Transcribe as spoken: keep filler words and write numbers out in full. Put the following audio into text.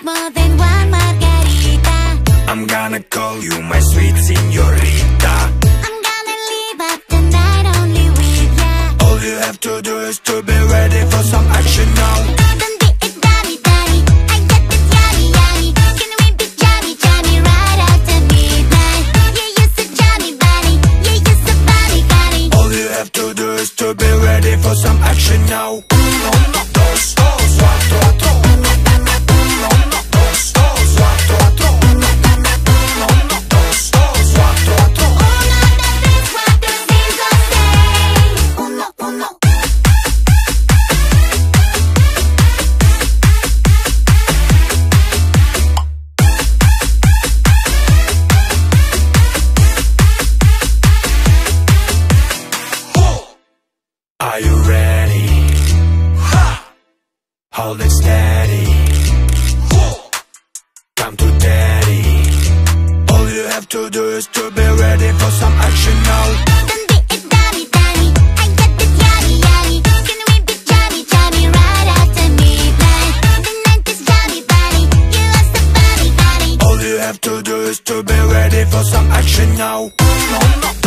more than one margarita. I'm gonna call you my sweet señorita. I'm gonna leave up the night only with ya. All you have to do is to be ready for some action now. Don't be a dummy, dummy, I got this yummy, yummy. Can we be jammy, jammy right after midnight? Yeah, you're so jammy, bunny, yeah, you're so funny, funny. All you have to do is to be ready for some action now. Uno, dos, dos, cuatro, cuatro. Uno, dos, dos, cuatro, cuatro. Uno, dos, dos, cuatro, cuatro. Uno, dos, tres, cuatro, cinco, seis. Uno, uno. Are you ready? Ha! Hold it steady. Come to daddy. All you have to do is to be ready for some action now. Don't be a dummy, dummy, I got this yummy, yummy. Can we be jammy, jammy right after midnight? The night is jammy, bunny, you are so funny, funny. All you have to do is to be ready for some action now. Uno,